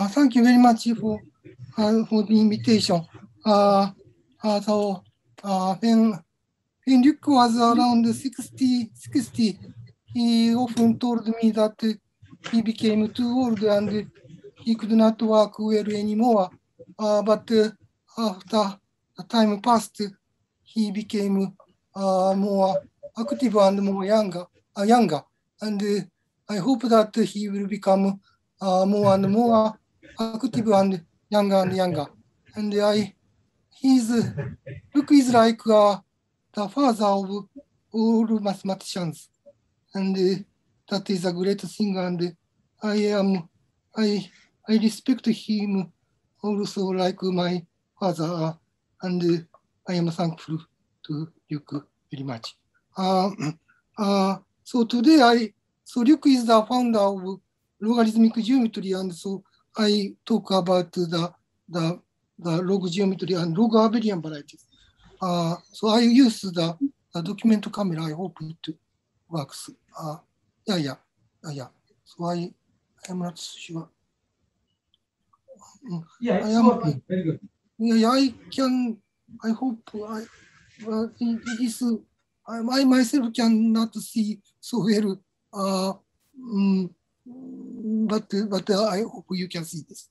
Thank you very much for the invitation. When Luc was around 60, he often told me that he became too old and he could not work well anymore. But after time passed, he became more active and more younger. And I hope that he will become more and more active and younger. And Luc is like the father of all mathematicians, and that is a great thing. And I respect him also like my father, and I am thankful to Luc very much. So today Luc is the founder of logarithmic geometry, and so I talk about the log geometry and log abelian varieties. So I use the document camera. I hope it works. Yeah. So I am not sure. Yeah, it's working. Very good. Yeah, I hope I myself cannot see so well. But I hope you can see this.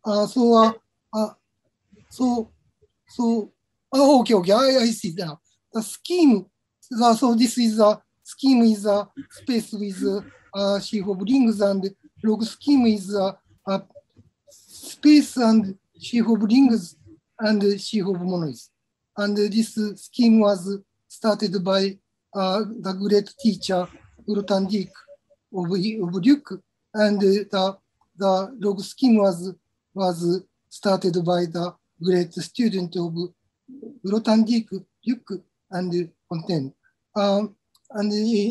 Okay, I see now. The scheme, so this is a scheme is a space with a sheaf of rings, and log scheme is a space and sheaf of rings and sheaf of monoids. And this scheme was started by the great teacher Grothendieck of Luc, and the log scheme was started by the great student of Grothendieck, Luc, and Fontaine. And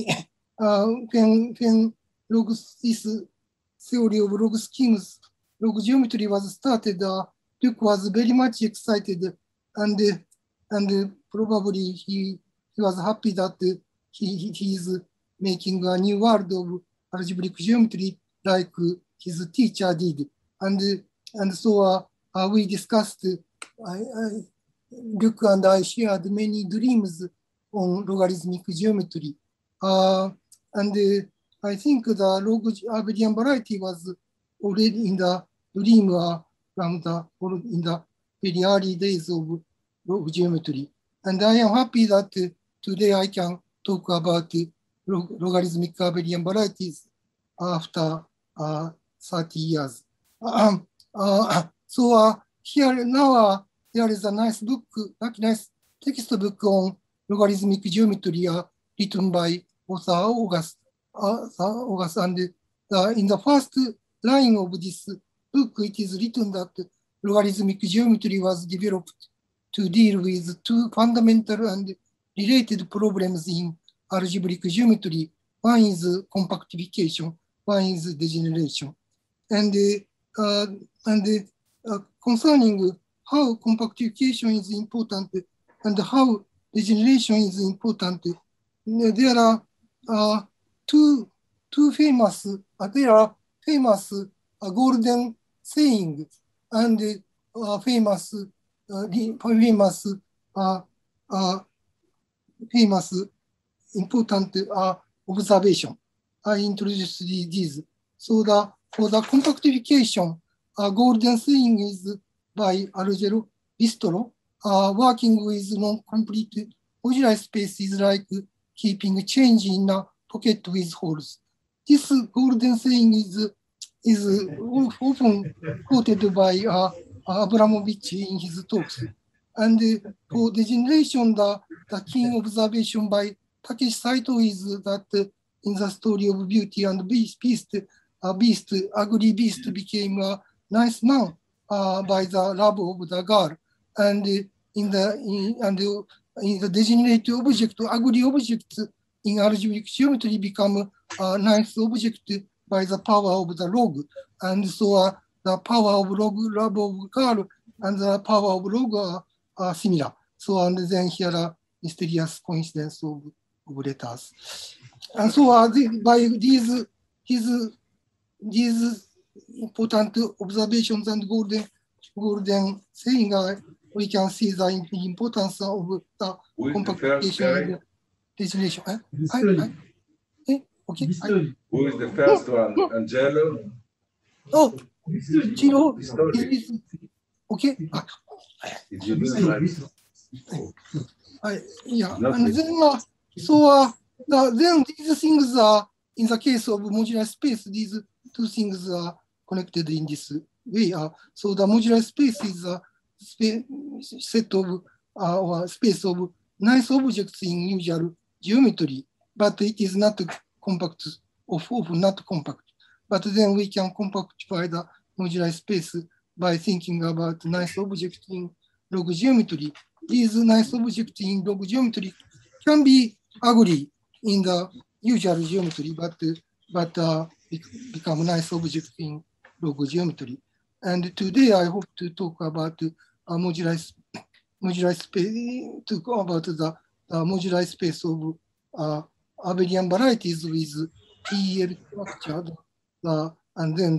when this theory of log schemes, log geometry was started, Luc was very much excited, and probably he was happy that he is making a new world of algebraic geometry like his teacher did. And so we discussed, Luc and I shared many dreams on logarithmic geometry. And I think the log abelian variety was already in the dream in the very early days of log geometry. And I am happy that today I can talk about logarithmic abelian varieties after 30 years. So here now there is a nice book, nice textbook on logarithmic geometry written by author August. And in the first line of this book, it is written that logarithmic geometry was developed to deal with two fundamental and related problems in algebraic geometry. One is compactification, one is degeneration. And concerning how compactification is important and how degeneration is important, there are two famous golden saying and famous important observation. I introduced these. So for the compactification, golden saying is by Algero Bistro. Working with non-complete moduli space is like keeping change in a pocket with holes. This golden saying is often quoted by Abramovich in his talks. And for degeneration, the key observation by Takeshi Saito is that in the story of Beauty and Beast, ugly beast became a nice man by the love of the girl. And in the degenerate object, ugly objects in algebraic geometry become a nice object by the power of the log. And so the power of log, love of girl, and the power of log are similar. So, and then here are mysterious coincidence of letters. And so by these important observations and golden saying, we can see the importance of the compactification and degeneration. Okay. Who is the first one? Angelo? Oh, Chiro is okay. Did you do it right? Yeah, Not and this. then then these things are in the case of modular space. These two things are connected in this way. So the modular space is a set of or space of nice objects in usual geometry, but it is not compact of not compact. But then we can compactify the modular space by thinking about nice objects in log geometry. These nice objects in log geometry can be ugly in the usual geometry, but become nice objects in log geometry. And today I hope to talk about modular space, to go about the modular space of abelian varieties with PEL structure. And then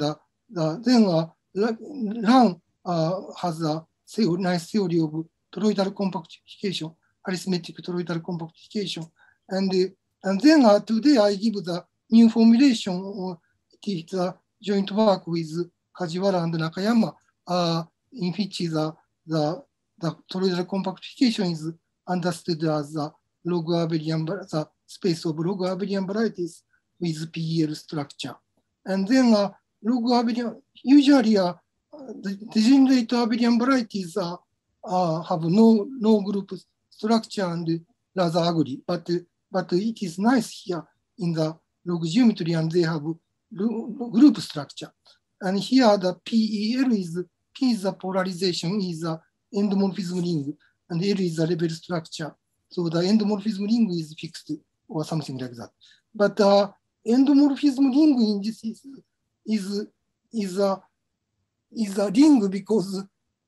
Lan has a nice theory of toroidal compactification, arithmetic toroidal compactification. And then today I give the new formulation. It is a joint work with Kajiwara and Nakayama, in which the toroidal compactification is understood as the the space of log abelian varieties with PEL structure. And then log abelian, usually the degenerate abelian varieties have no group structure and rather ugly, but it is nice here in the log geometry, and they have group structure. And here the PEL is, P is the polarization, is the endomorphism ring, and L is the level structure. So the endomorphism ring is fixed or something like that. But endomorphism ring in this is a ring because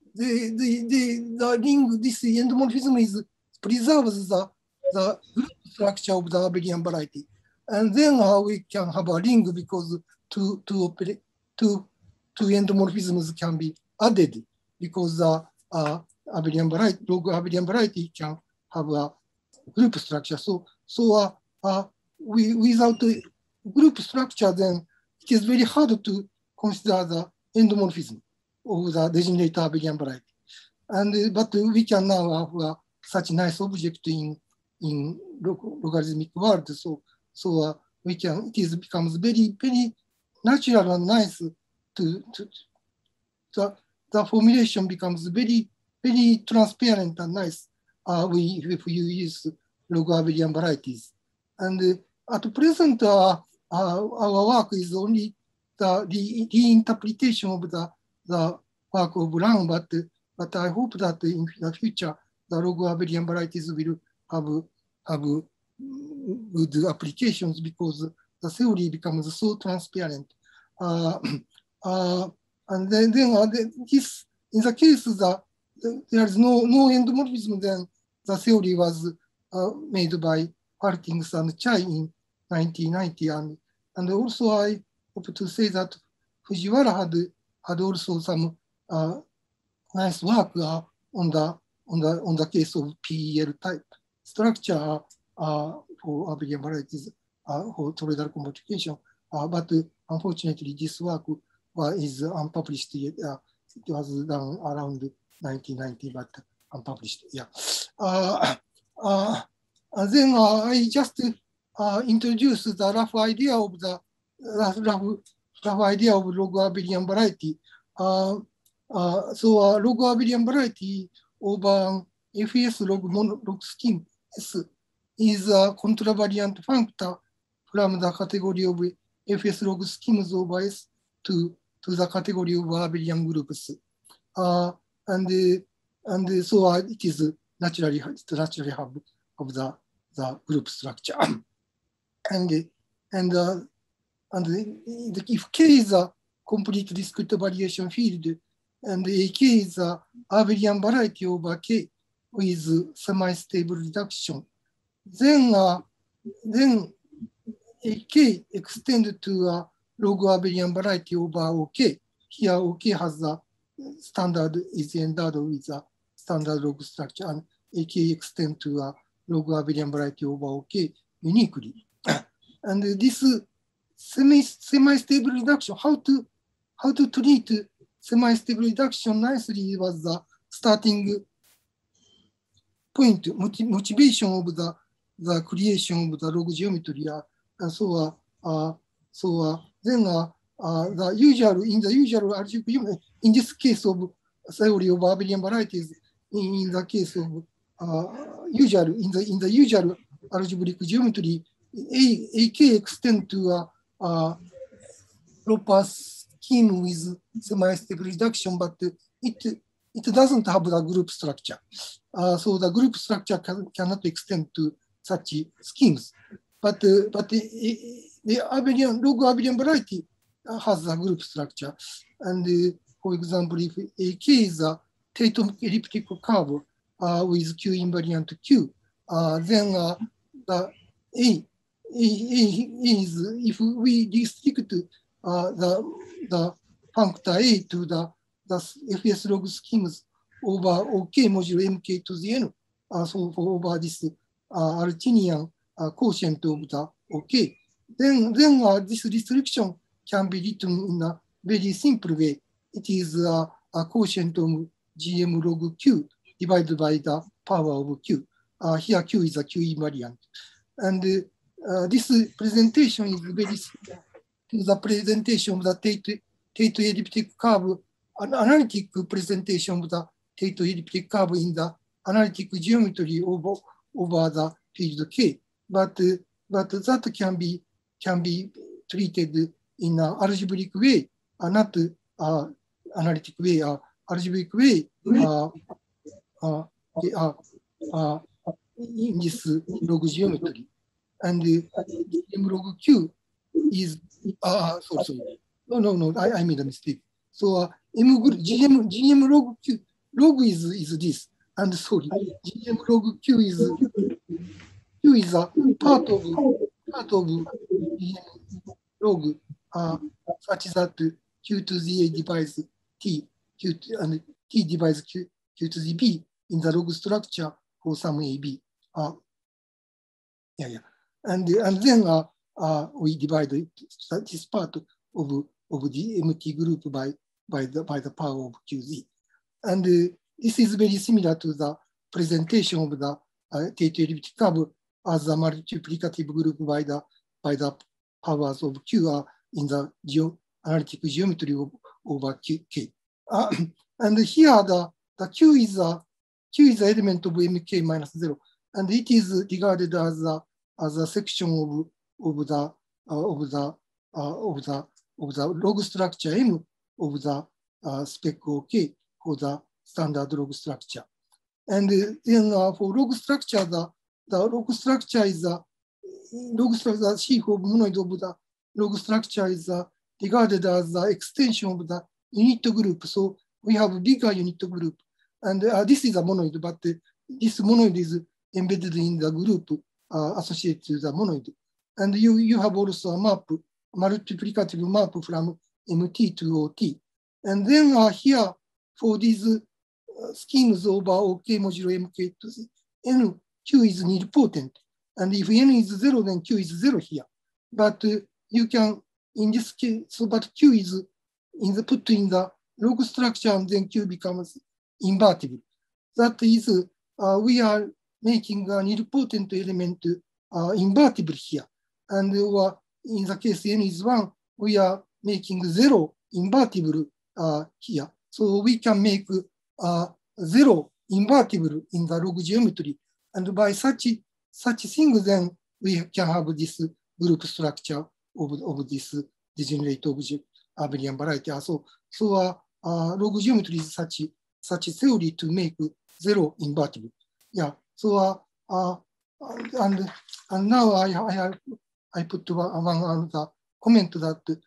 the ring, this endomorphism is preserves the group structure of the abelian variety. And then we can have a ring because two endomorphisms can be added because abelian variety, log abelian variety can have a group structure. So without the group structure, then it is very hard to consider the endomorphism of the degenerate abelian variety. And but we can now have such nice object in logarithmic world. So we can, it becomes very natural and nice the formulation becomes very transparent and nice if you use log abelian varieties. And at present, our work is only the reinterpretation of the work of Lan, but I hope that in the future the log abelian varieties will have good applications because the theory becomes so transparent. And then this, in the case that there is no endomorphism, then the theory was made by Hartings and Chai in 1990. And also I hope to say that Fujiwara had also some nice work on the case of PEL type structure for abelian varieties for toroidal compactification. But unfortunately, this work is unpublished yet. It was done around 1990, but unpublished. Yeah. And then I just introduced the rough idea of log abelian variety. So log abelian variety over FES log scheme S is a contravariant functor from the category of FS log schemes over S to the category of abelian groups. And so it is naturally have of the group structure. and if K is a complete discrete variation field, and AK is a abelian variety over K with semi-stable reduction, then AK extend to log abelian variety over OK. Here OK has the standard is endowed with a standard log structure, and AK extends to a log abelian variety over OK uniquely. And this semi-stable reduction, how to treat semi-stable reduction nicely was the starting point, motivation of the creation of the log geometry, and so then the usual in the usual algebraic geometry, in this case of theory of abelian varieties, in the case of usual in the usual algebraic geometry, AK extend to a proper scheme with semi-stable reduction, but it doesn't have the group structure. So the group structure cannot extend to such schemes. But the log abelian variety has a group structure. And for example, if AK is a Tatum elliptical curve with Q invariant Q, then the A is, if we restrict the functor A to the FS log schemes over OK modulo MK to the N, so for over this Artinian quotient of the OK, then this restriction can be written in a very simple way. It is a quotient of GM log Q divided by the power of Q. Here Q is a Q invariant. And this presentation is very similar to the presentation of the Tate elliptic curve, an analytic presentation of the Tate elliptic curve in the analytic geometry over the field K. But that can be treated in an algebraic way, not analytic way, algebraic way in this log geometry. And GM log Q is, sorry. No, I made a mistake. So GM log Q, log is this, and sorry, GM log Q is a part of GM log such that Q to the A divides T, and T divides Q to the B in the log structure for some AB. And then we divide this part of the MT group by the power of QZ. And this is very similar to the presentation of the Tate elliptic curve as a multiplicative group by the powers of Q in the analytic geometry over K. And here the Q is the element of MK minus 0, and it is regarded as a section of the log structure M of the spec OK for the standard log structure. And then for log structure, the log structure is the sheaf of monoid of the log structure is regarded as the extension of the unit group. So we have a bigger unit group, and this is a monoid, but this monoid is embedded in the group associated to the monoid. And you have also a map, multiplicative map from MT to OT. And then here, for these schemes over OK modulo MK to the N, Q is nilpotent. And if N is 0, then Q is 0 here. But you can, in this case, but Q is put in the log structure, and then Q becomes invertible. That is, we are making a nilpotent element invertible here. And in the case N is 1, we are making 0 invertible here. So we can make 0 invertible in the log geometry. And by such things, then we can have this group structure of this degenerate object abelian variety. So log geometry is such theory to make 0 invertible. Yeah. So and now I put one the comment that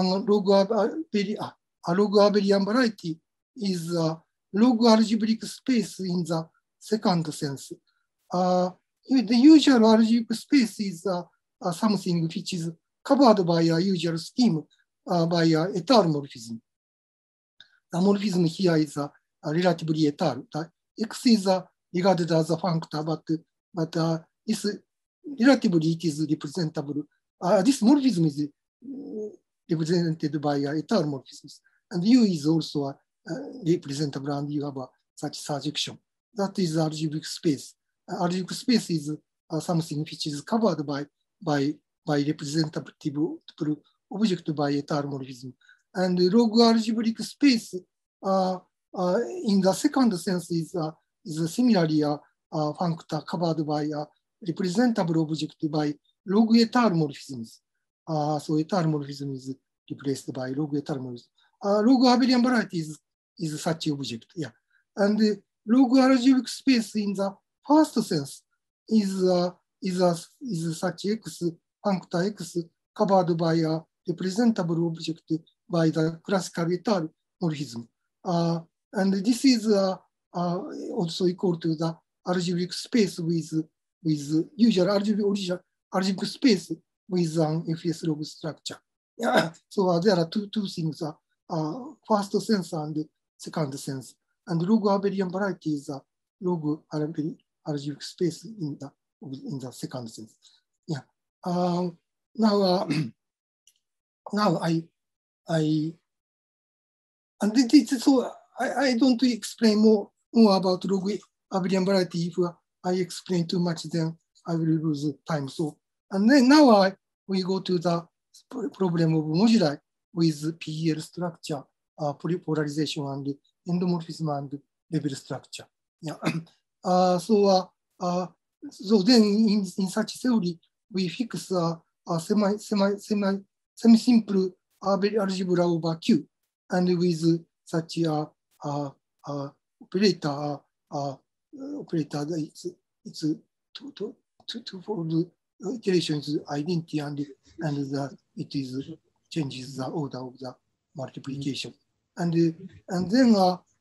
log abelian variety is a log algebraic space in the second sense. The usual algebraic space is something which is covered by a usual scheme, by étale morphism. The morphism here is relatively étale. The x is regarded as a functor, but this relatively it is representable. This morphism is represented by étale morphisms, and U is also representable, and you have such surjection. That is algebraic space. Algebraic space is something which is covered by representative object by étale morphism. And log algebraic space in the second sense is similarly a functor covered by a representable object by log étale morphisms. So étale morphism is replaced by log étale morphism. Log abelian varieties is such object. Yeah. And log algebraic space in the first sense is such x functor x covered by a representable object by the classical étale morphism. And this is also equal to the algebraic space with usual algebraic space with an FS log structure. Yeah. So there are two things, first sense and second sense. And log abelian varieties are log algebraic space in the second sense. Yeah. Now so I don't explain more about log abelian variety. If I explain too much, then I will lose time. So, and then now we go to the problem of moduli with PEL structure, polarization and endomorphism and level structure. Yeah. So then in such theory, we fix a semi-simple algebra over Q, and with such a operator it's twofold iteration is identity, and it is changes the order of the multiplication, and then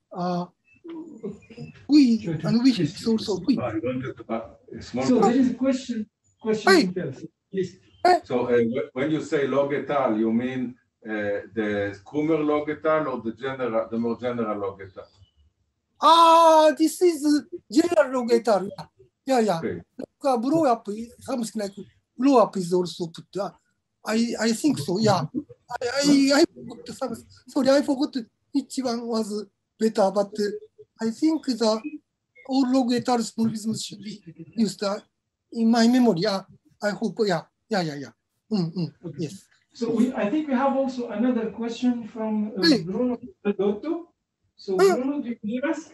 we fix also we. So there is a question. Hey. Please. So when you say log étale, you mean the Kummer log étale or the more general log étale? This is general log étale. Yeah. Okay. Blow up, something like blow up is also put. I think so. Yeah. I forgot some. Sorry, I forgot which one was better, but I think the all log étale morphisms should be used in my memory. I hope. Yeah. Yes. So I think we have also another question from Bruno Dotto. So Bruno, do you hear us?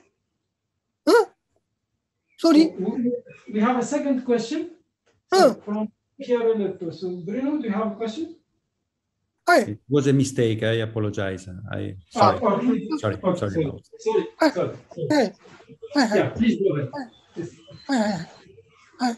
Sorry. So we have a second question from Chiarelletto. So Bruno, do you have a question? It was a mistake. I apologize. Sorry. Yeah, please go ahead.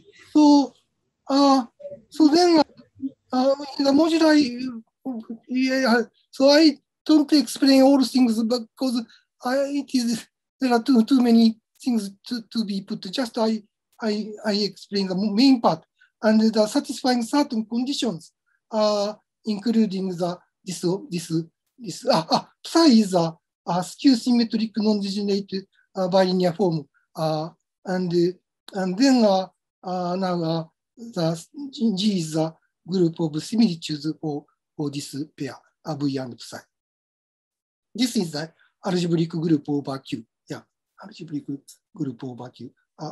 So then the moduli. So I don't explain all things because there are too many things to be put. Just I explain the main part and the satisfying certain conditions, including this psi is a skew symmetric non-degenerate bilinear form, and then now the G is a group of similitudes for this pair V and psi. This is the algebraic group over Q. Yeah, algebraic group over Q.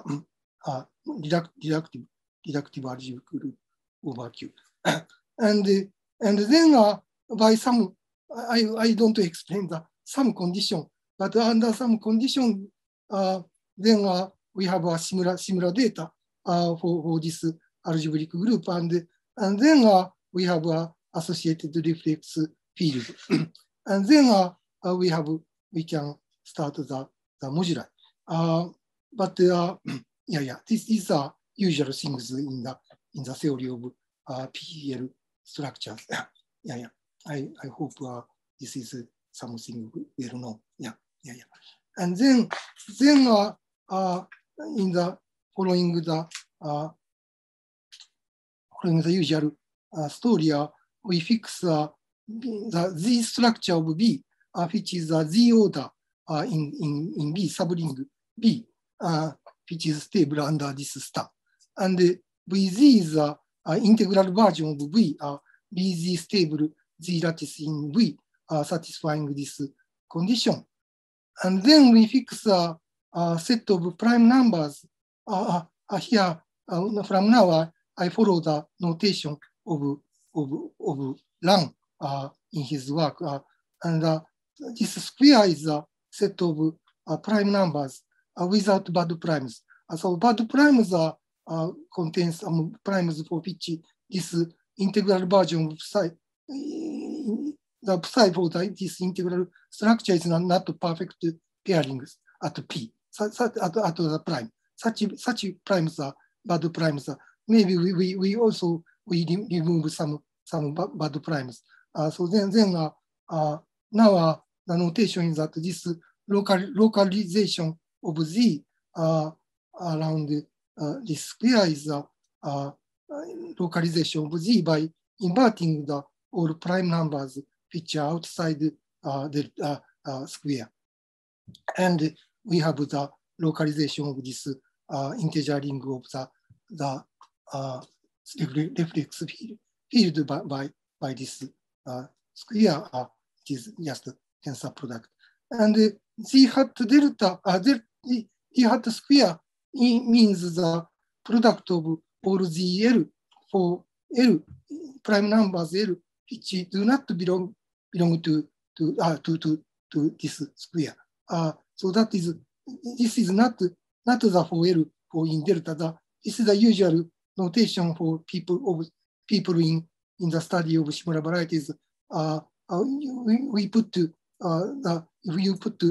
Deductive algebraic group over Q. And then by some, I don't explain some condition, but under some condition, then we have a similar data for this algebraic group, and then we have associated reflex field, and then we can start the moduli. But these are usual things in the theory of PEL structures. I hope this is something well known. And then in the following the usual story, we fix the Z structure of B, which is the Z order in B, subring B, which is stable under this star. And VZ is the integral version of V, BZ stable Z lattice in V, satisfying this condition. And then we fix a set of prime numbers. Here, from now, I follow the notation of Lan in his work. And this square is a set of prime numbers without bad primes. So bad primes contains primes for which this integral version of psi, the psi for this integral structure is not perfect pairings at P, at the prime. Such primes are bad primes. Maybe we also remove some bad primes. So then now the notation is that this localization of Z around this square is localization of Z by inverting the all prime numbers which are outside the square. And we have the localization of this integer ring of the reflex field by this square, it is just a tensor product. And Z hat delta, Z hat square means the product of all ZL for L prime numbers L which do not belong to this square. So that is, this is not the for L for in delta. This is the usual notation for people in the study of similar varieties. We put if you put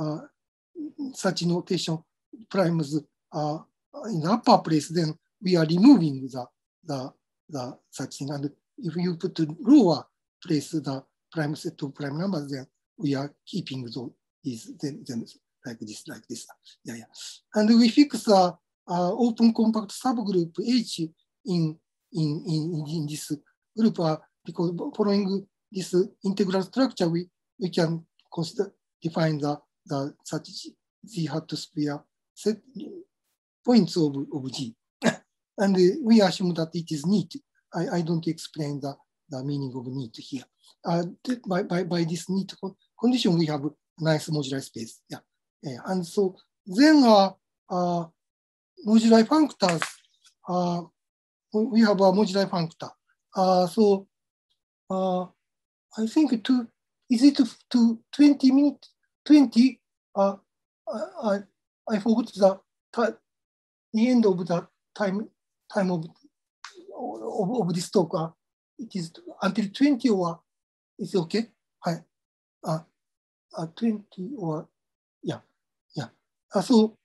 such notation primes in the upper place, then we are removing the such thing. And if you put lower place the prime set of prime numbers, then we are keeping these them like this. Yeah. And we fix the open compact subgroup H in this group because following this integral structure, we can define the such Z hat square set points of G. And we assume that it is neat. I don't explain the meaning of neat here. By this neat condition, we have a nice moduli space. Yeah. And so then moduli functors, we have a moduli functor. So I think is it to 20 minutes? 20? I forgot the end of the time of this talk. It is until 20 or it's okay. 20 or yeah. So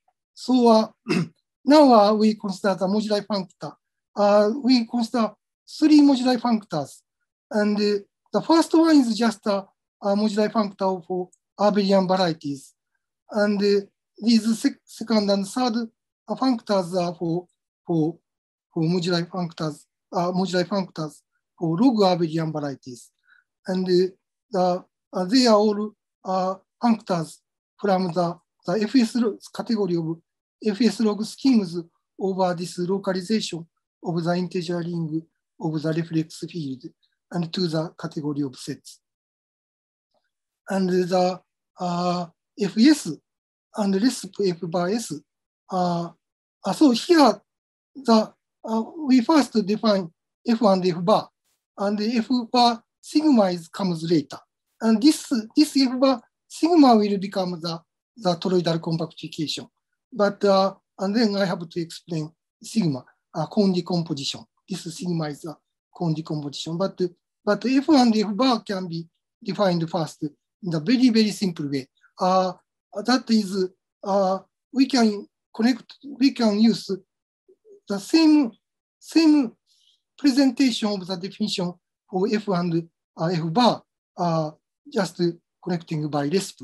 now we consider the moduli functor. We consider 3 moduli functors, and the first one is just a moduli functor for abelian varieties, and these second and third functors are for moduli functors for log abelian varieties, and they are all functors from the FS category of FS log schemes over this localization of the integer ring of the reflex field and to the category of sets. And the Fs and resp F bar S. So here we first define F and F bar, and the F bar sigma comes later. And this F bar sigma will become the toroidal compactification. But and then I have to explain sigma cone decomposition. This sigma is a cone decomposition. But F and F bar can be defined first in a very, very simple way. That is, we can use the same presentation of the definition for F and F bar, just connecting by resp.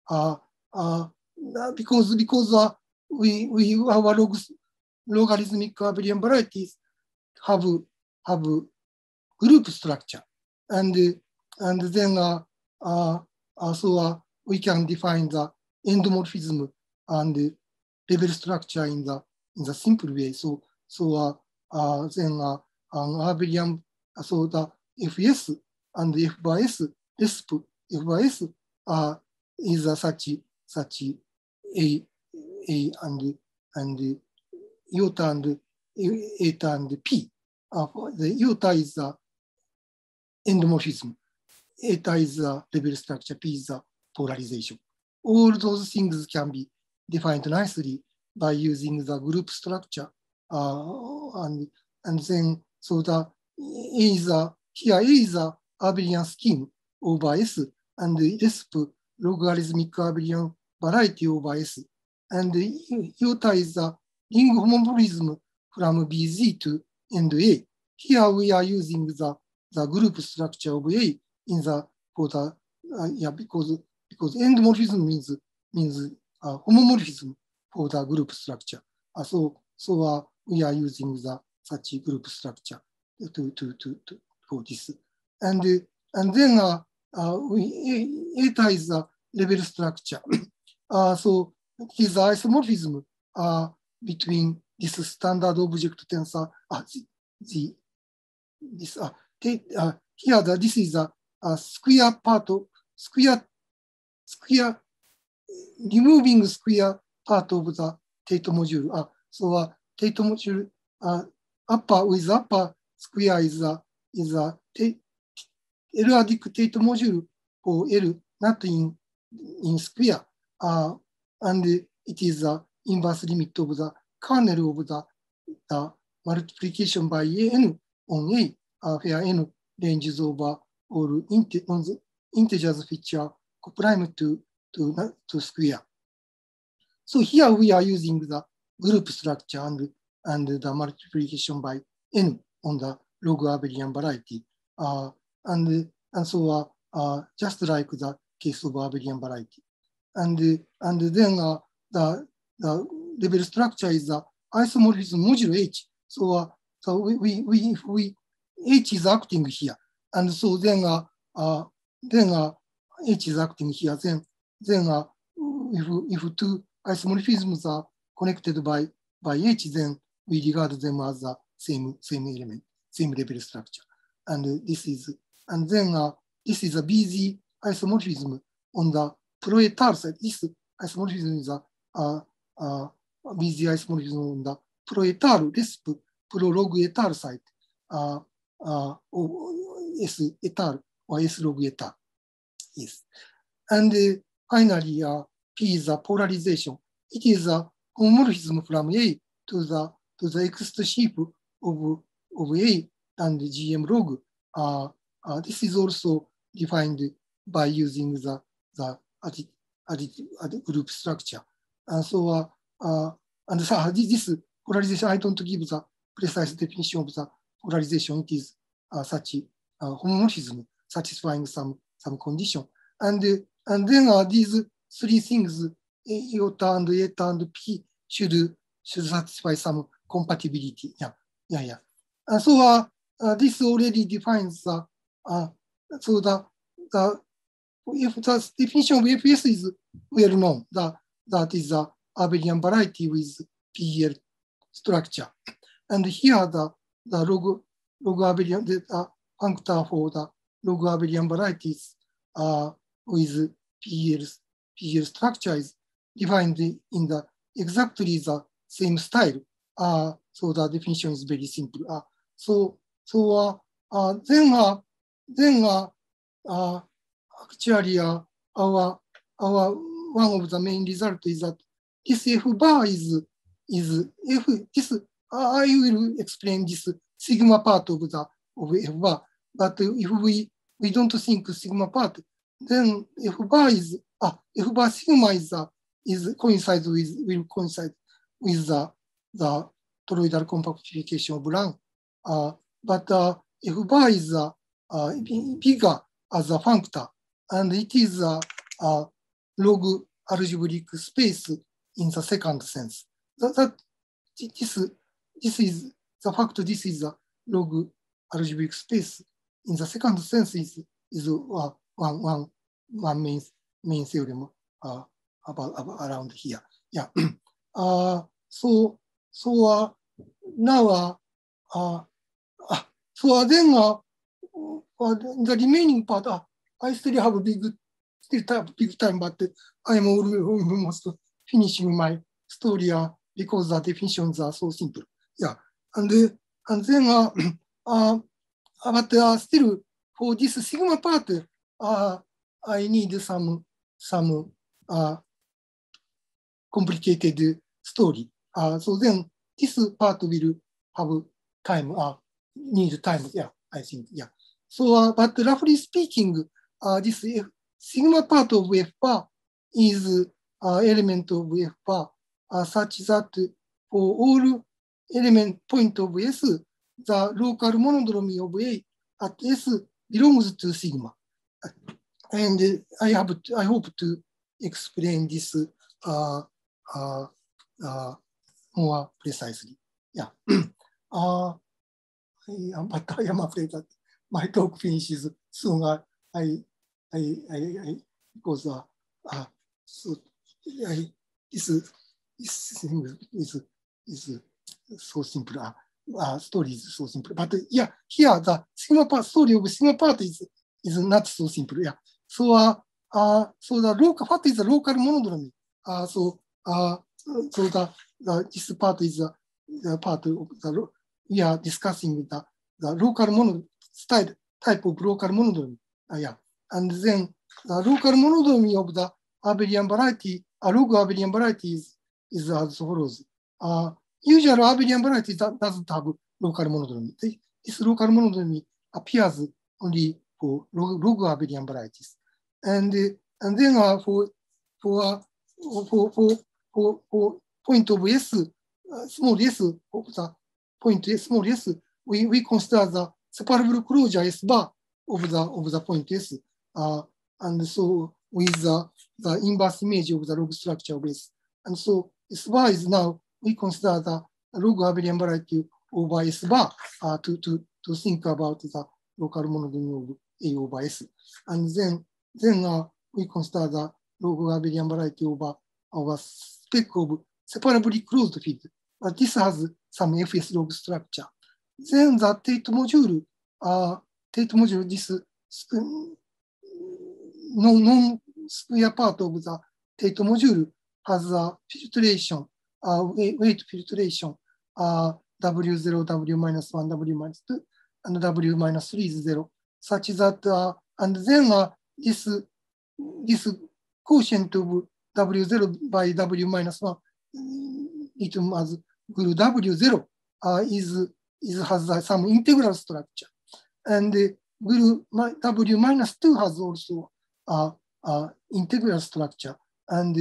Because our logarithmic abelian varieties have group structure, and And then so we can define the endomorphism and level structure in the simple way. So then abelian, so the Fs and F bar S, resp F bar S is such A and iota and eta and P. The iota is the endomorphism, eta is the level structure, P is the polarization. All those things can be defined nicely by using the group structure. And then, so the A is here A is a abelian scheme over S, and resp logarithmic abelian variety over S. And iota is the ring homomorphism from BZ to end A. Here we are using the group structure of A in the for the because endomorphism means homomorphism for the group structure. So we are using the such group structure for this. And then eta is the level structure. So it is isomorphism between this standard object tensor. Here this is a square part of square removing square part of the Tate module. So Tate module upper with upper square is a L-adic Tate module for L not in square. And it is the inverse limit of the kernel of the multiplication by n on A, where n ranges over all integers which are coprime to square. So here we are using the group structure and the multiplication by n on the log abelian variety. And so just like the case of abelian variety. And then the level structure is the isomorphism modulo H. So we H is acting here, and so then H is acting here. Then if two isomorphisms are connected by H, then we regard them as the same element, same level structure. And this is a BZ isomorphism on the pro-etal side. This isomorphism is a BZ isomorphism on the pro-etal, resp pro-log etal side, S etal or S log etal. Yes. And finally, P is a polarization. It is a homomorphism from A to the extra sheaf of A and GM log. This is also defined by using the group structure. And so, this polarization, I don't give the precise definition of the polarization. It is such homomorphism satisfying some condition. And then these three things, iota and eta and P, should satisfy some compatibility. Yeah. And so this already defines so if the definition of FS is well known, that is the abelian variety with PEL structure. And here the log abelian, the functor for the log abelian varieties with PEL structure is defined in the exactly the same style. So the definition is very simple. Then actually our one of the main result is that this F bar is F. This I will explain this sigma part of F bar. But if we don't think sigma part, then F bar is F bar sigma will coincide with the toroidal compactification of Lan. But F bar is bigger as a functor, and it is a log algebraic space in the second sense. This is the fact. This is a log algebraic space in the second sense is one main theorem about around here. Yeah. So now so then the remaining part, I still have a big time, but I am almost finishing my story because the definitions are so simple. Yeah, and then but still for this sigma part, I need some complicated story. So then this part will have time, need time. Yeah, I think. Yeah. So, but roughly speaking, this sigma part of F bar is element of F bar such that for all element point of S, the local monodromy of A at S belongs to sigma. And I hope to explain this more precisely. Yeah. But I am afraid that my talk finishes soon. Because so this is so simple. Story is so simple. But yeah, here the sigma part story of sigma part is not so simple. Yeah. So so the local, what is the local monodromy? So this part is the part of the we are discussing the local monodromy type of local monodromy. Yeah, and then the local monodromy of the abelian variety, log abelian varieties is as follows. Usually abelian variety doesn't have local monodromy. This local monodromy appears only for log abelian varieties. And then for point of S, small s of the point S, small s, we consider the separable closure S bar of the point S. And so with the inverse image of the log structure of S. And so S bar is now, we consider the log abelian variety over S bar to think about the local monodromy of A over S. And then we consider the log abelian variety over spec of separably closed field. But this has some FS log structure. Then the Tate module, this non-square part of the Tate module has a filtration, weight filtration, W0, W-1, W-2, and W-3 is 0, such that, and then this quotient of W0 by W-1, written as group W0, has some integral structure. And group W-2 has also integral structure. And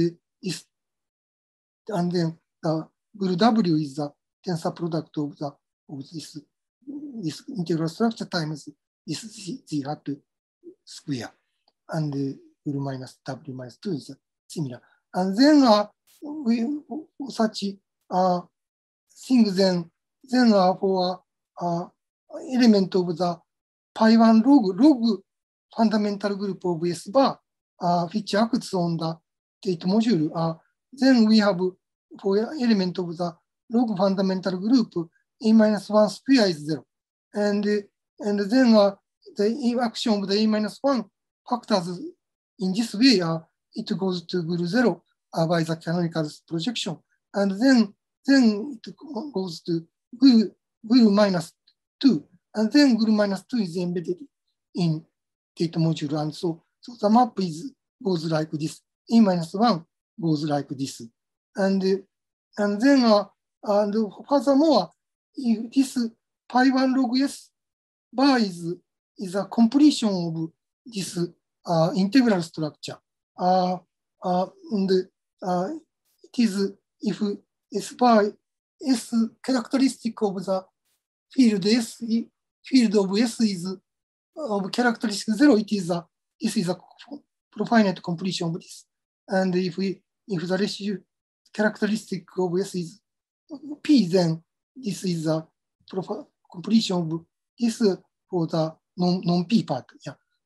then group W is the tensor product of this integral structure times this Z hat square. And group minus W-2 is similar. And then we such things then for element of the pi 1 log fundamental group of S bar, which acts on the Tate module. Then we have for element of the log fundamental group, A-1 square is 0. And then the action of the A-1 factors in this way, it goes to group 0 by the canonical projection. And then it goes to group minus 2. And then group minus 2 is embedded in Tate module. And so the map goes like this. A-1 goes like this. And then furthermore, if this pi 1 log S bar is a completion of this integral structure. And it is if S bar S characteristic of the field of S is of characteristic 0, this is a profinite completion of this. And if the ratio characteristic of S is P, then this is a completion of this for the non-P part. Yeah.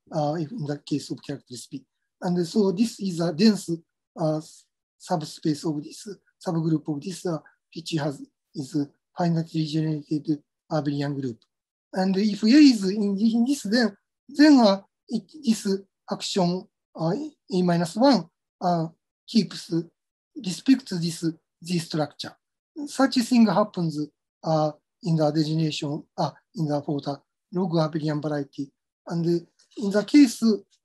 if in the case of characteristic P. And so this is a dense subspace of this subgroup of this which is finitely generated abelian group. And if A is in this, then this action A-1 keeps respect to this structure. Such a thing happens in the degeneration for the log abelian variety. And in the case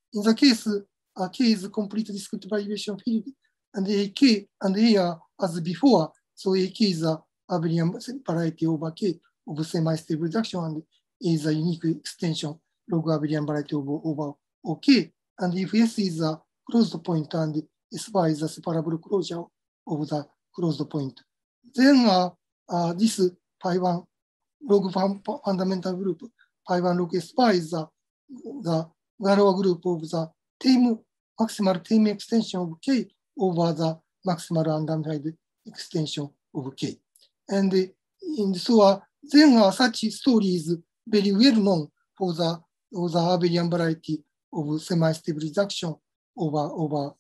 K is complete discrete variation field, and AK and A are as before. So AK is a abelian variety over K of semi-stable reduction, and A is a unique extension log abelian variety over OK. And if S is a closed point and S bar is a separable closure of the closed point, then this pi1 log fundamental group, pi1 log S bar is the Galois group of the maximal tame extension of K over the maximal unramified extension of K. And so then such story is very well known for the abelian variety of semi-stable reduction over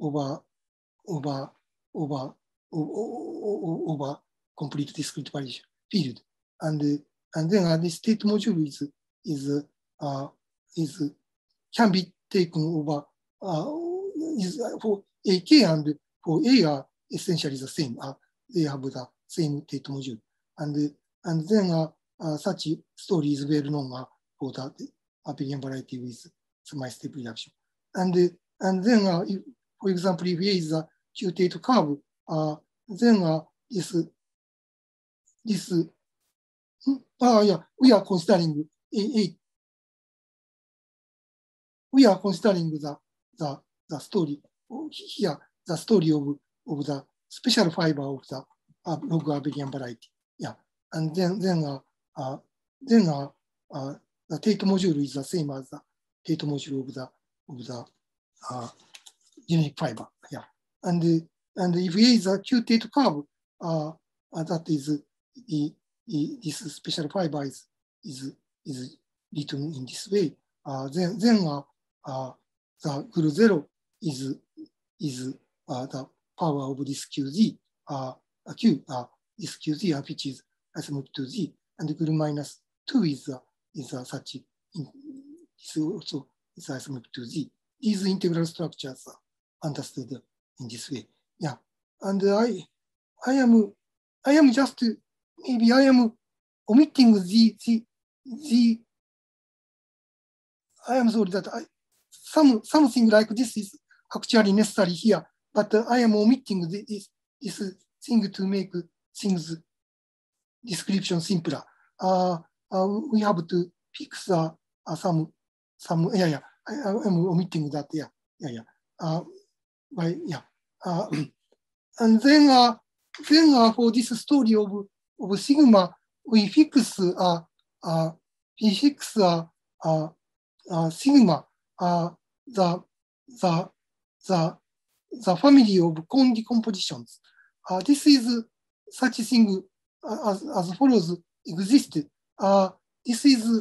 complete discrete variation field. And then the state module can be taken over for AK and for A are essentially the same. They have the same state module. And then such story is well known for the abelian variety with semi-stable reduction. And then, if, for example, if A is a Q-tate curve, then we are considering we are considering the story here, the story of the special fiber of the log abelian variety. Yeah, and then the Tate module is the same as the Tate module of the generic fiber. Yeah, and if A is a Q-tate curve, that is this special fiber is written in this way. Then the group 0 is the power of this QZ, this QZ which is asymptotic to Z, and the group minus 2 is such. This also is asymptotic to Z. These integral structures are understood in this way. Yeah, and I am just maybe I am omitting the I am sorry that something like this is actually necessary here, but I am omitting this thing to make things description simpler. We have to fix some I am omitting that. And then for this story of sigma, we fix sigma the family of cone decompositions. This is such a thing as follows exist. This is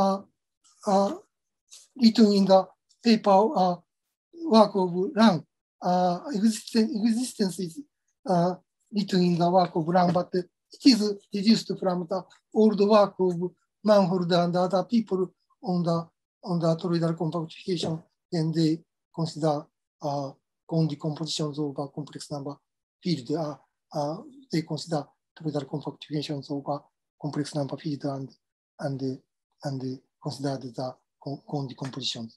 written in the paper work of Lan. Existence is written in the work of Lan, but it is deduced from the old work of Manford and other people on the toroidal compactification. Then they consider cone decompositions over complex number field. They consider toroidal compactifications over complex number field and consider the cone decompositions.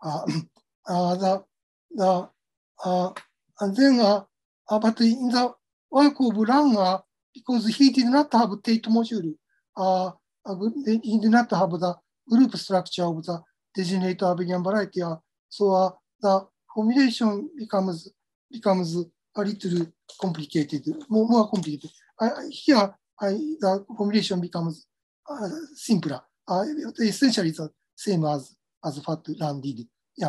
And then, but in the work of Lan, because he did not have Tate module, he did not have the group structure of the degenerate abelian variety. So the formulation becomes a little complicated, more complicated. Here, the formulation becomes simpler. Essentially the same as what Lan did. Yeah.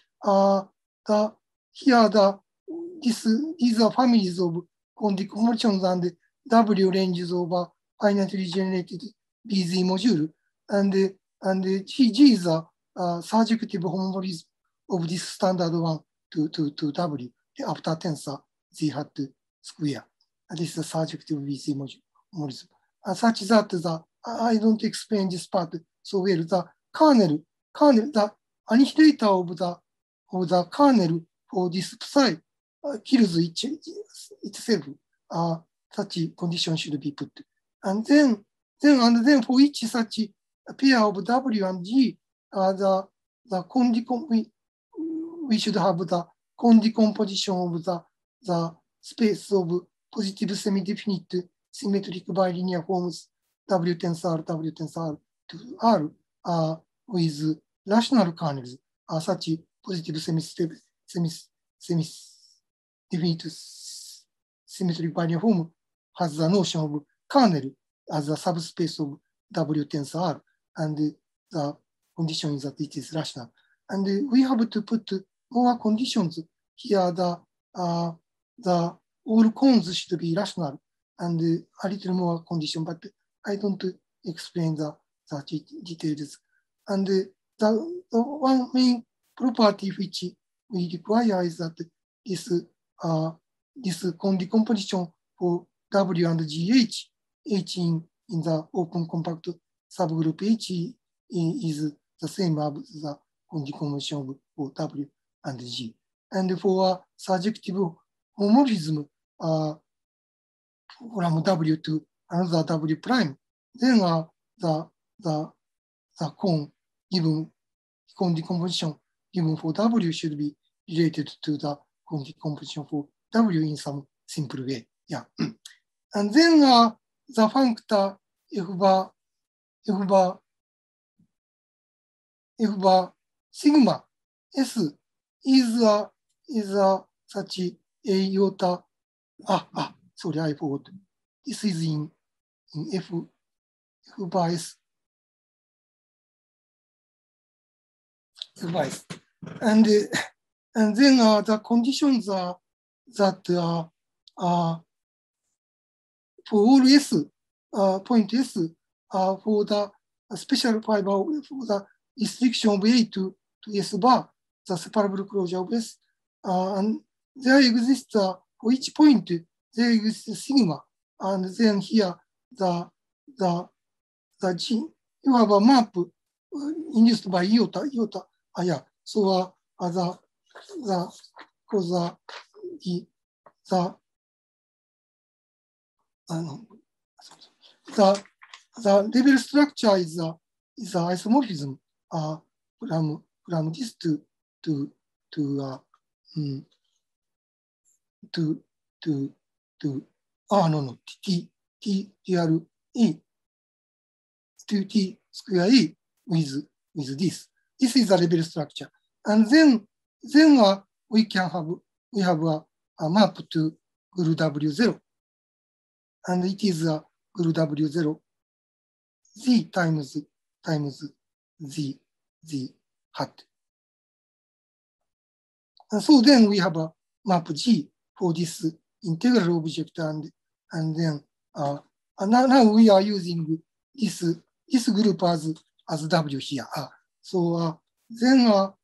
Here these are families of cone decompositions and W ranges over finitely generated BZ module, and G is a surjective homomorphism of this standard one to W after tensor Z hat square. This is the surjective VC homomorphism. Such that I don't explain this part so well. The kernel, the annihilator of the kernel for this psi kills itself. Such condition should be put. And then for each such pair of W and G, we should have the condecomposition of the space of positive semi-definite symmetric bilinear forms W tensor to R with rational kernels. Such positive semi-definite symmetric bilinear form has the notion of kernel as a subspace of W tensor R, and the condition is that it is rational. And we have to put more conditions here. All cones should be rational, and a little more condition, but I don't explain the details. And the one main property which we require is that this condecomposition for W and GH, H in the open compact subgroup H is the same as the condecomposition for W and G. And for surjective homomorphism from W to another W prime, then the cone given condecomposition given for W should be related to the condecomposition for W in some simple way. Yeah. And then the functor F bar sigma S is such a iota. Sorry, I forgot. This is in F bar S. And then the conditions are that for all S, point S, for the special fiber for the restriction of A to S bar, the separable closure of S, and there exists for each point there exists sigma, and then here the G, you have a map induced by iota. Yeah. So the level structure is isomorphism from this to T square E with this. This is the level structure. And then we have a map to GRU W0. And it is GRU W0 Z times Z hat. And so then we have a map G for this integral object, and then now we are using this group as W here. So then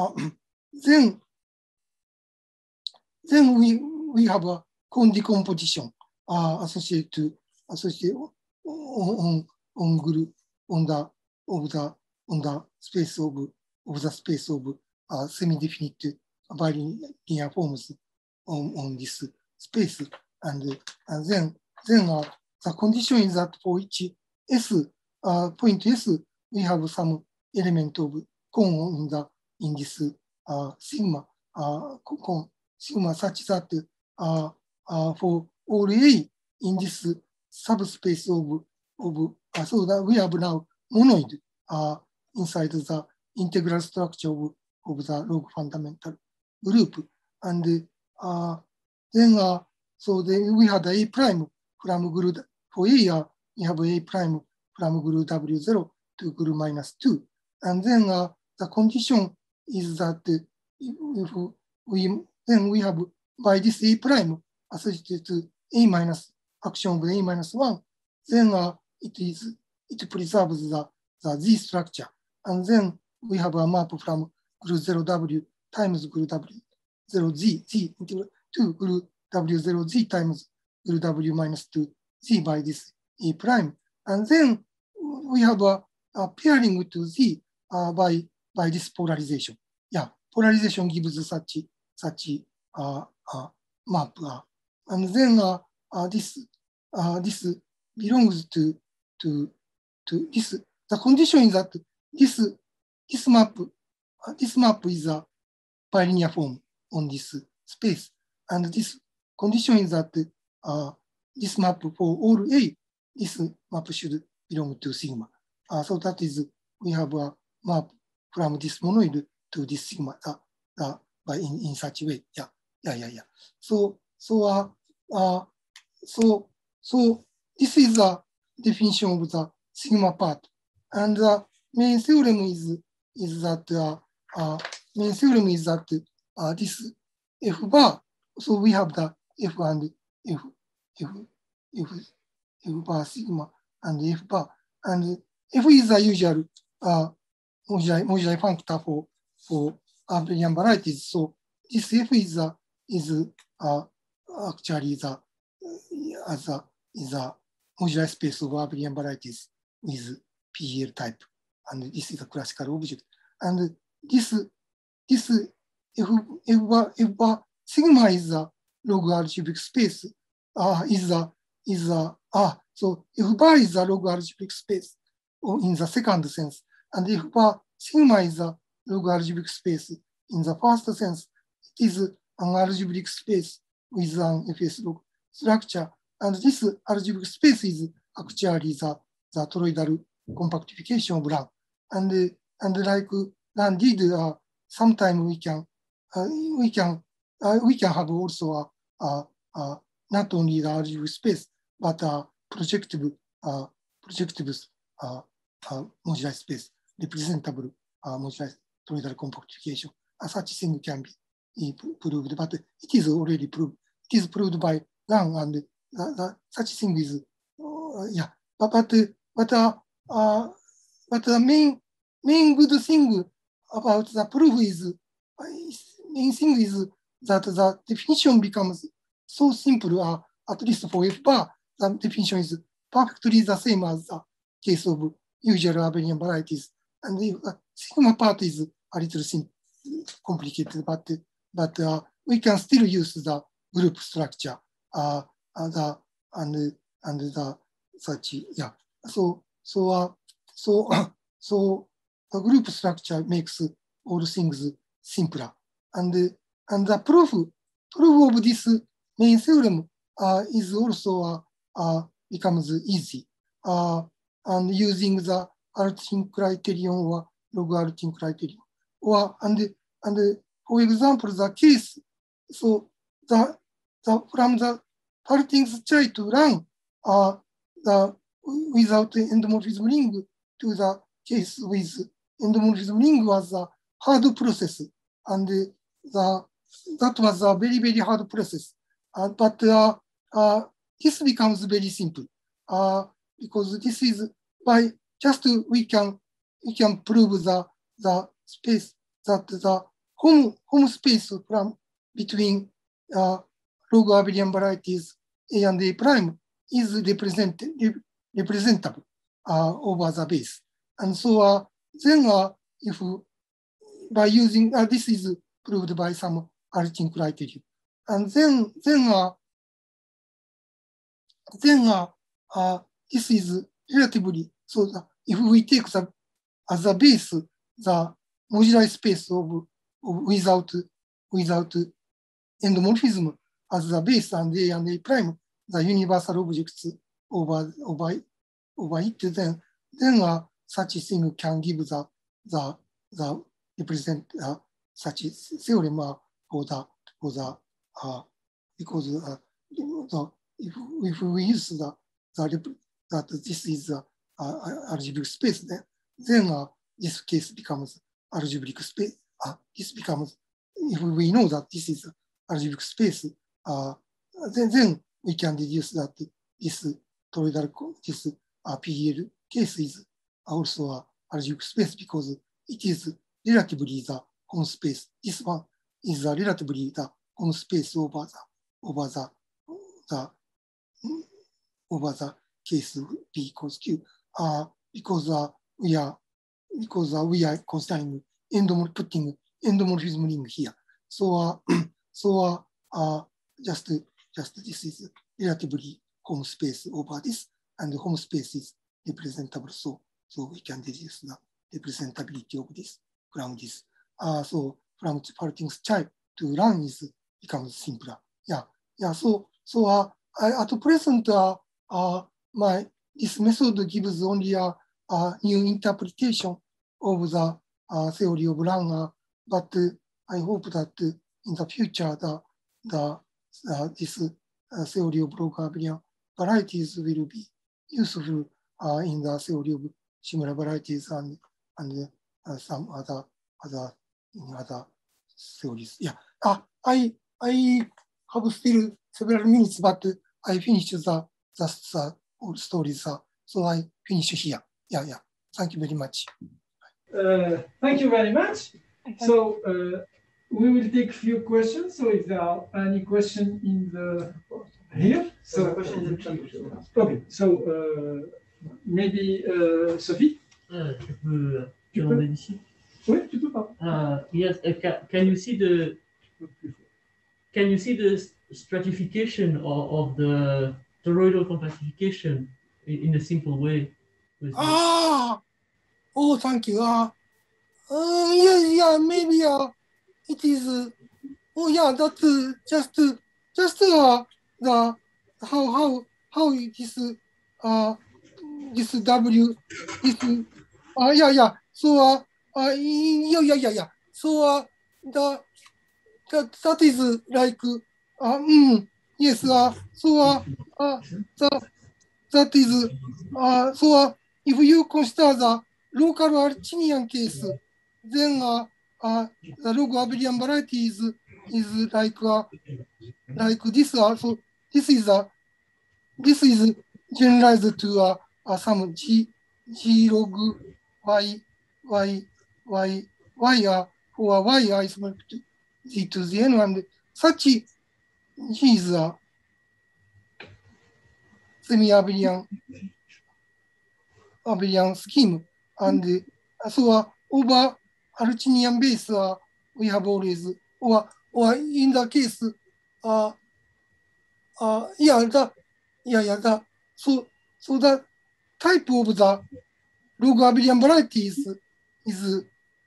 we have a condecomposition associated on group on the space of semi-definite bilinear forms on this space, and then the condition is that for each S point S we have some element of cone in this sigma sigma, such that for all A in this subspace of so that we have now monoid inside the integral structure of the log fundamental group, and then so then we had A prime from GRU for A. We have A prime from GRU W0 to GRU -2, and then the condition is that if we have by this A prime associated to A minus action of A -1, then it preserves the Z structure, and then we have a map from group 0W times group W0Z Z to group W0Z times group W minus 2Z by this E prime. And then we have a pairing to Z by this polarization. Yeah, polarization gives such map. And then this belongs to this. The condition is that this map is a bilinear form on this space, and this condition is that this map for all A, this map should belong to sigma. So that is, we have a map from this monoid to this sigma by in such a way. Yeah. So this is the definition of the sigma part, and the main theorem is that this F bar. So we have the F and F bar sigma and F bar, and F is the usual moduli functor for abelian varieties. So this F is actually the moduli space of abelian varieties with PEL type, and this is a classical object. And this F bar sigma is a log algebraic space. So F bar is a log algebraic space in the second sense, and F bar sigma is a log algebraic space in the first sense. It is an algebraic space with an FS log structure, and this algebraic space is actually the toroidal compactification of Lan. And like Lan did, sometimes we can have also not only the algebraic space but projective moduli space, representable moduli toroidal compactification. Such thing can be proved, but it is already proved. It is proved by Lan, and such thing is But the main good thing about the proof is that the definition becomes so simple. At least for F bar, the definition is perfectly the same as the case of usual abelian varieties, and the sigma part is a little complicated, but we can still use the group structure So the group structure makes all things simpler, and the proof of this main theorem is also becomes easy, and using the Artin criterion or Logarithmic criterion, and for example the case. So from the Artin's try to run without endomorphism ring to the case with endomorphism ring was a hard process, and that was a very, very hard process. But this becomes very simple because this is by just we can prove the space that the home space from between log abelian varieties A and A prime is representable over the base. And so then if by using this is proved by some Artin criterion, and then this is relatively so that if we take as a base the moduli space of without endomorphism as the base and A prime, the universal objects over it, then such a thing can give the represent such a theorem for the because if we use that this is algebraic space, then this case becomes algebraic space. This becomes, if we know that this is algebraic space, then we can deduce that this toroidal, this PEL case is also algebraic space because it is relatively the Hom space. This one is relatively the Hom space over the case P equals Q. Because we are considering putting endomorphism ring here. So just this is relatively Hom space over this, and the Hom space is representable. So we can deduce the representability of this from this. So from Parting's child to Lan becomes simpler. So at present this method gives only a new interpretation of the theory of Lan, but I hope that in the future this theory of log abelian varieties will be useful in the theory of similar varieties and some other theories. I have still several minutes, but I finished the old stories, so I finish here. Thank you very much. Thank you very much. So we will take a few questions. So if there are any questions in the here, so question in the chat. Okay. So maybe Sophie. Tu peux demander d'ici? Oui, tu peux pas. Yes. Can you see the stratification of the toroidal compactification in a simple way? Oh, thank you. Maybe it is. That's just the how it is this W this So So that is like yes. That is so if you consider the local Archinian case, then the log abelian varieties is like this. So this is generalized to some G log y for y is equal to z to the n, and such G is a semi-abelian scheme, and so over Archinian base we have always or in the case so the type of the log abelian varieties is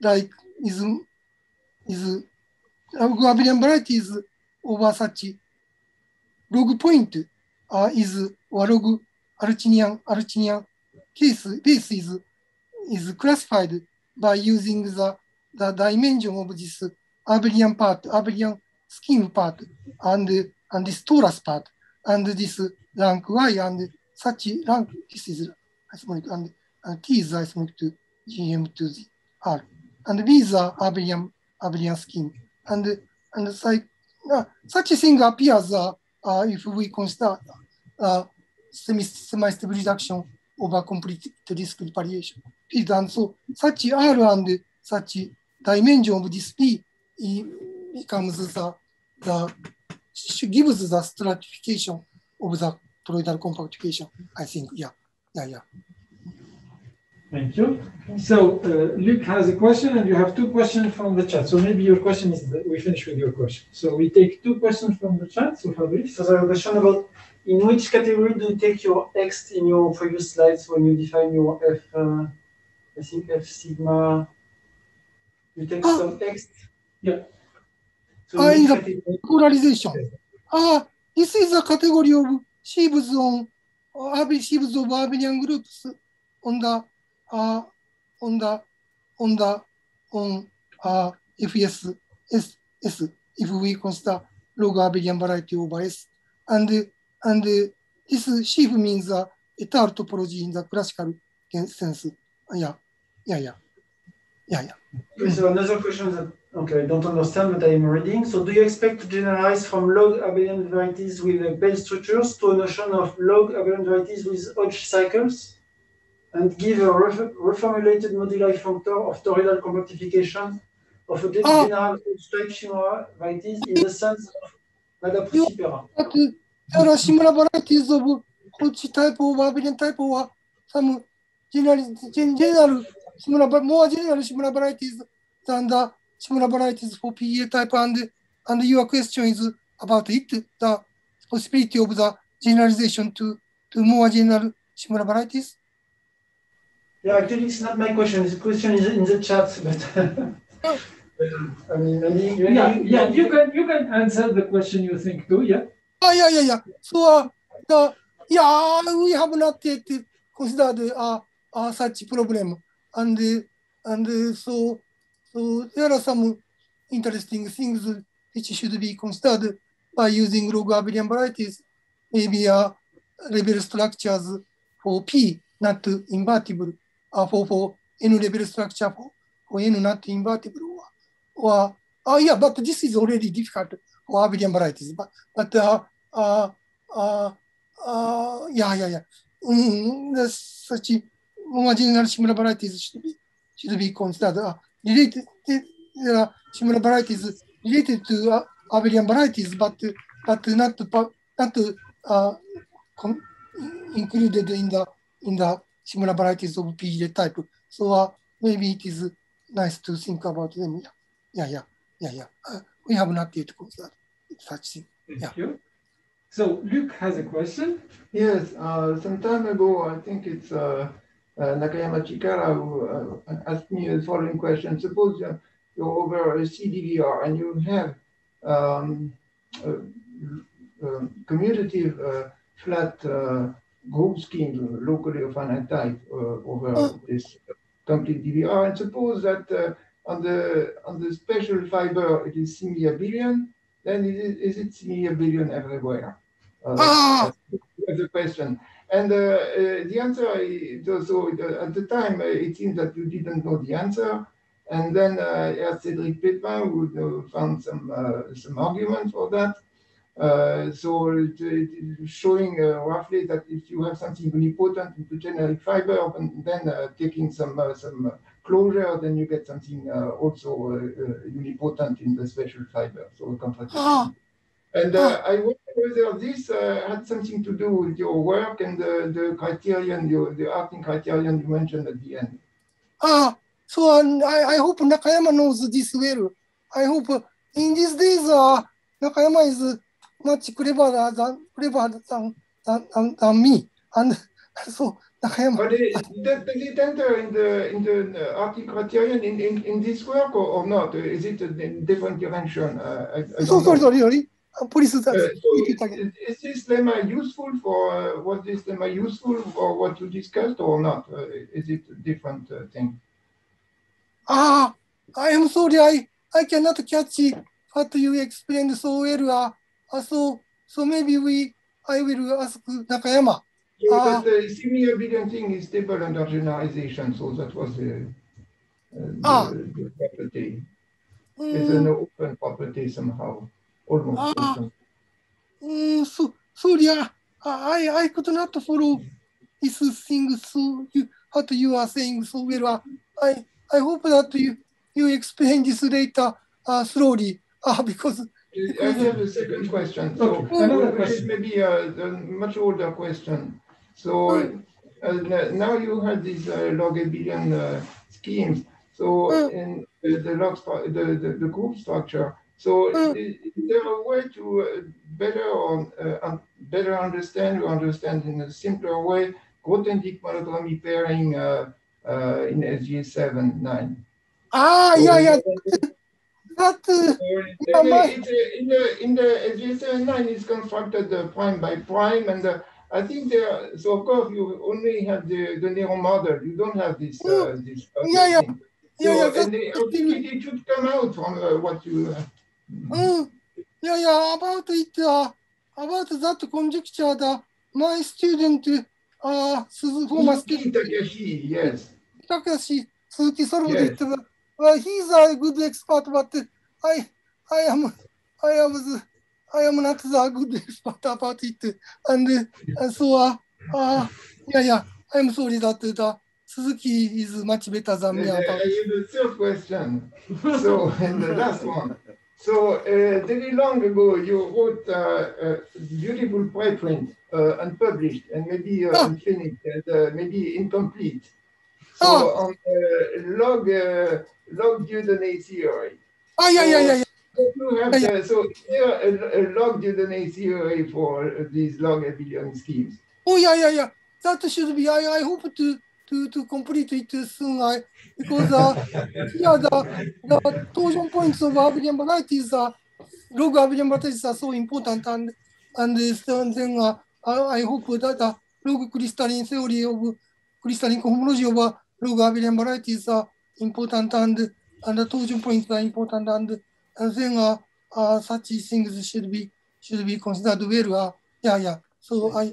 log abelian varieties over such log point is or log Archinian case base is classified by using the dimension of this abelian part, abelian scheme part, and this torus part, and this rank y, and such rank, this is isomorphic, and T is isomorphic to GM to the R, and B is abelian scheme, and such a thing appears if we consider semi-stable reduction over complete discrete variation. And so such R and such dimension of this P becomes gives the stratification of the toroidal compactification, I think. Thank you. So Luc has a question, and you have two questions from the chat. So maybe your question is that we finish with your question. So we take two questions from the chat. So Fabrice. So the question about in which category do you take your X in your previous slides when you define your F? I think F sigma. You take some X. Yeah. So in the polarization. This is a category of sheaves of abelian groups on FS if we consider log abelian variety over S, and this sheaf means étale topology in the classical sense. So another question that I don't understand, but I'm reading. So do you expect to generalize from log abelian varieties with Bell structures to a notion of log abelian varieties with Hodge cycles? and give a reformulated moduli functor of toroidal compactification of a general type Tsinghua varieties in the sense of Nada-Pusipera. But there are similar varieties of Hodge type or abelian type or some general similar, but more general similar varieties than the similar varieties for PA type. And your question is about it, the possibility of the generalization to more general similar varieties. Yeah, actually, it's not my question. The question is in the chat, but I mean, you can answer the question you think too. Yeah. Yeah. So we have not yet considered such problem, and so there are some interesting things which should be considered by using log abelian varieties, maybe level structures for P not invertible, for N level structure for N not invertible, or but this is already difficult for abelian varieties. But such more general similar varieties should be considered. Related, there are similar varieties related to abelian varieties, but not included in the similar varieties of PJ type. So maybe it is nice to think about them. Yeah. We have not yet considered such thing. Thank you. So Luke has a question. Yes, some time ago, I think it's Nakayama Chikara who asked me the following question. Suppose you're over a CDVR and you have commutative flat group scheme locally of finite type over this complete DVR, and suppose that on the special fiber it is semi-abelian, then is it semi-abelian everywhere? That's the question. And the answer, so at the time, it seems that you didn't know the answer. And then Cédric Pépin would found some argument for that. So showing roughly that if you have something unipotent into generic fiber, and then taking some closure, then you get something also unipotent in the special fiber, so a contradiction. And I wonder whether this had something to do with your work and the criterion, the acting criterion you mentioned at the end. So I hope Nakayama knows this well. I hope in these days Nakayama is much cleverer than me, and so Nakayama. But does it enter in the acting criterion in this work or not? Is it a different dimension? Sorry. Please, is this lemma useful for was this lemma useful for what you discussed or not? Is it a different thing? I am sorry, I cannot catch what you explained so well. So maybe I will ask Nakayama. But the semi-abelian thing is stable under generalization, so that was the property. It's an open property somehow. Almost open. Sorry, I could not follow this thing what you are saying so well. I hope that you explain this later slowly because I have a second question. So which is maybe a much older question. So now you have these log abelian schemes. So in the group structure. So is there a way to better understand in a simpler way Grothendieck monodromy pairing in SGS 7-9? Yeah. In the SGS 7-9 is constructed prime by prime, and I think there. So of course you only have the Nero model. You don't have this. Thing. And it should come out from what you. About it. About that conjecture, my student, Suzuki Takashi, yes. Takashi Suzuki solved it. He's a good expert, but I am not the good expert about it, and so I'm sorry that Suzuki is much better than me about. The third question. So, and the last one. So, very long ago, you wrote a beautiful preprint, unpublished, and maybe unfinished, and maybe incomplete. So, on log Dieudonné theory. Yeah. So, is there a log Dieudonné theory for these log abelian schemes? Yeah. That should be. I hope to complete it soon. Because here the torsion points of abelian varieties are log abelian varieties are so important, and then I hope that the log crystalline theory of crystalline cohomology of log abelian varieties are important, and the torsion points are important, and then such things should be considered well. Yeah. So I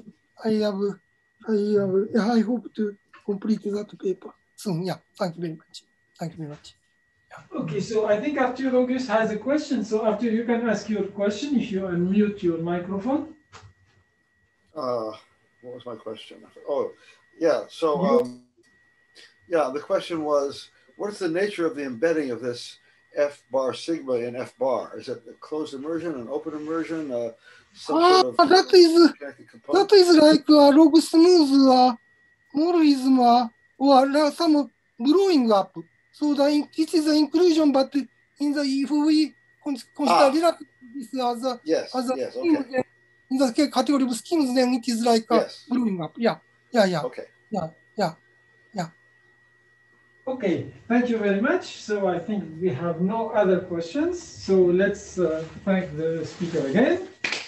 hope to complete that paper soon. Yeah. Thank you very much. Okay, so I think Arthur August has a question. So Arthur, you can ask your question if you unmute your microphone. What was my question? Oh, yeah. So, the question was, what's the nature of the embedding of this F bar sigma in F bar? Is it a closed immersion, an open immersion, some sort of that is like a log smooth modalism or some blowing up. So it is an inclusion, but if we consider this as a scheme, okay. in the category of schemes, then it is like blowing up. Yeah. Okay. Yeah. Okay, thank you very much. So I think we have no other questions. So let's thank the speaker again.